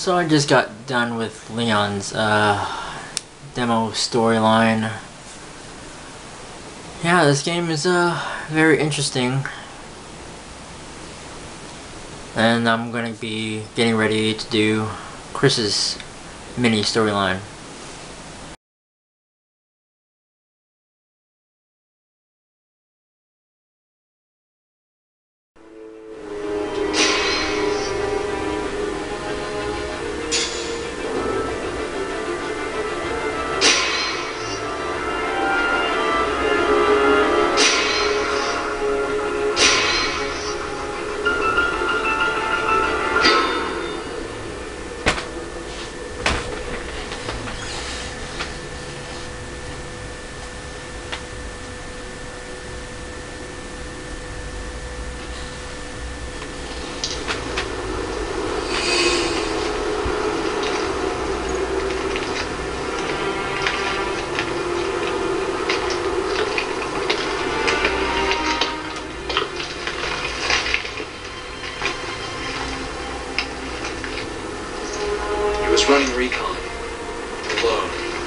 So I just got done with Leon's demo storyline. Yeah, this game is very interesting. And I'm gonna be getting ready to do Chris's mini storyline. Running recon. Alone.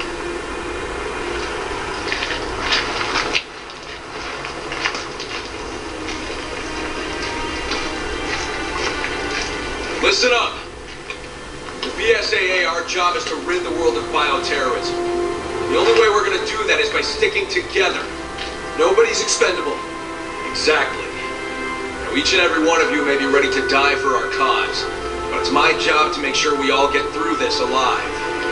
Listen up. The BSAA, our job is to rid the world of bioterrorism. The only way we're going to do that is by sticking together. Nobody's expendable. Exactly. Now, each and every one of you may be ready to die for our cause. But it's my job to make sure we all get through this alive.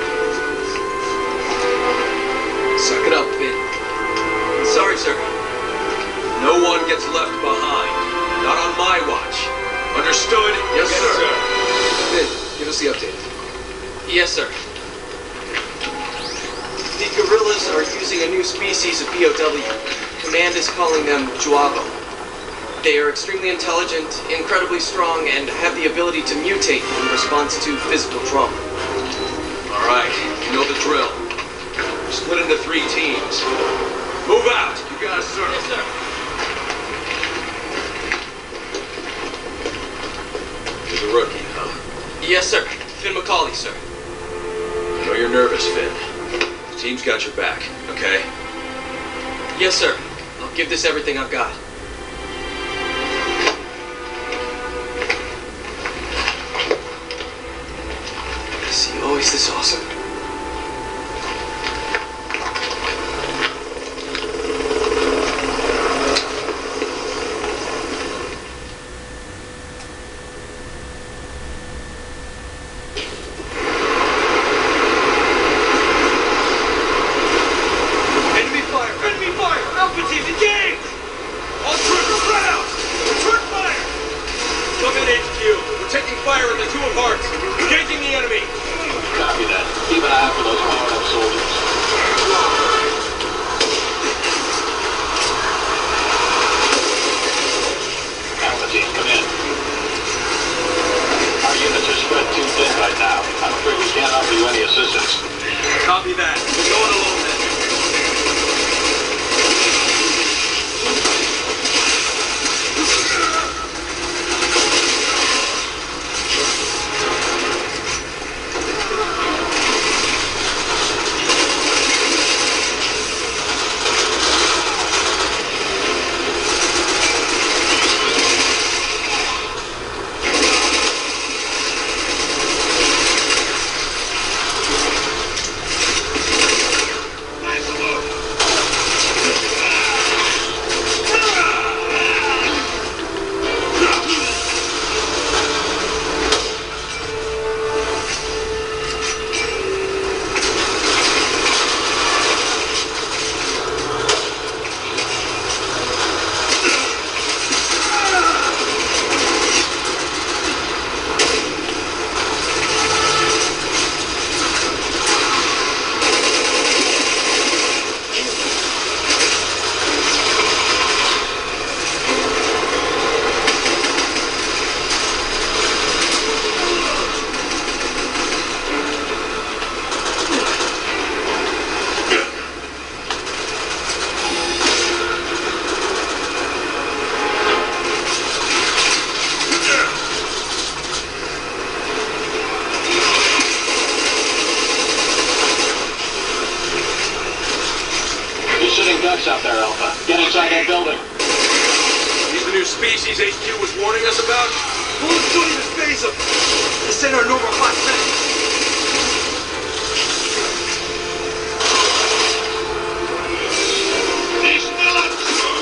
Suck it up, Finn. Sorry, sir. No one gets left behind. Not on my watch. Understood? Yes, sir. Finn, give us the update. Yes, sir. The guerrillas are using a new species of POW. Command is calling them Juavo. They are extremely intelligent, incredibly strong, and have the ability to mutate in response to physical trauma. All right, you know the drill. We're split into 3 teams. Move out! You got it, sir. Yes, sir. You're the rookie, huh? Yes, sir. Finn McCauley, sir. I know you're nervous, Finn. The team's got your back, okay? Yes, sir. I'll give this everything I've got. Is he always this awesome? Enemy fire! Enemy fire! Alpha team, engage! All troops spread out! Return fire! Come in, HQ. We're taking fire at the Two of Hearts. Engaging the enemy. Copy that. Thanks out there, Alpha. Get inside that building. These the new species HQ was warning us about? Bullets don't even phase them. This ain't our normal hot tank. He's still up.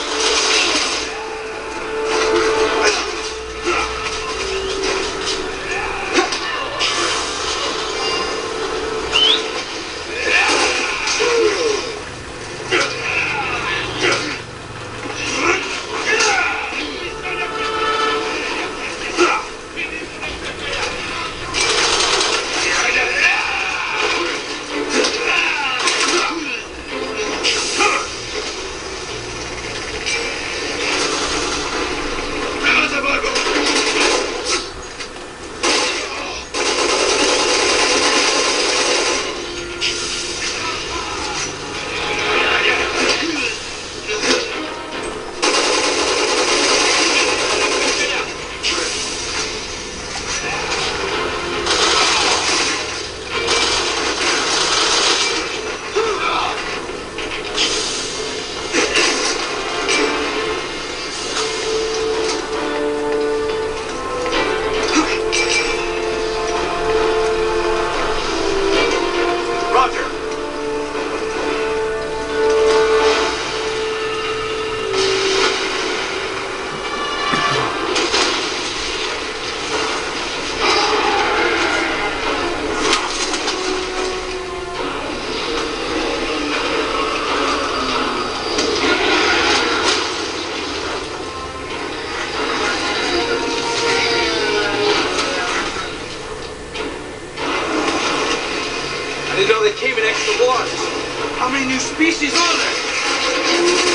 I didn't know they came in extra large. How many new species are there?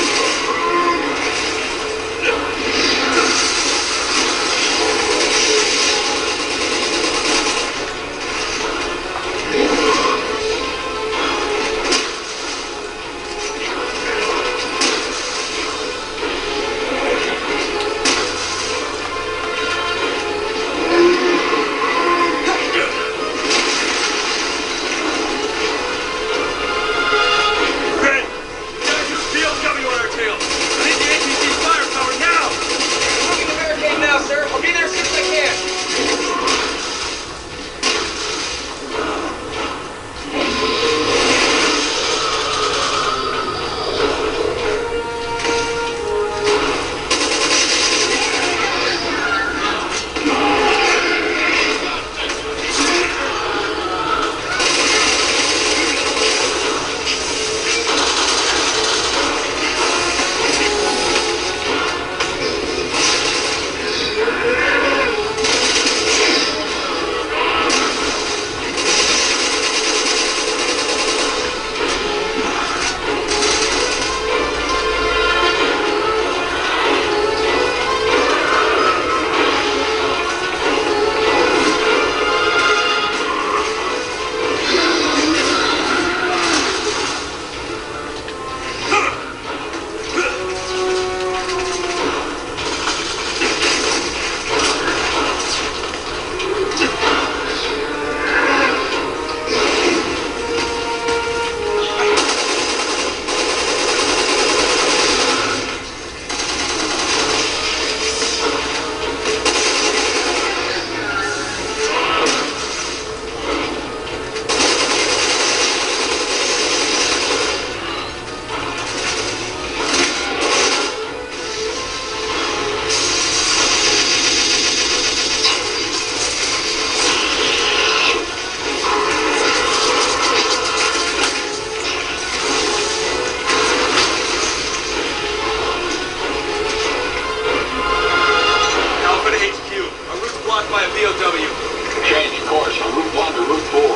by a BOW. Change course from Route 1 to Route 4.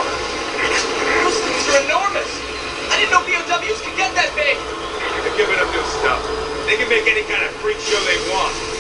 Those things are enormous. I didn't know BOWs could get that big. They're giving up new stuff. They can make any kind of freak show they want.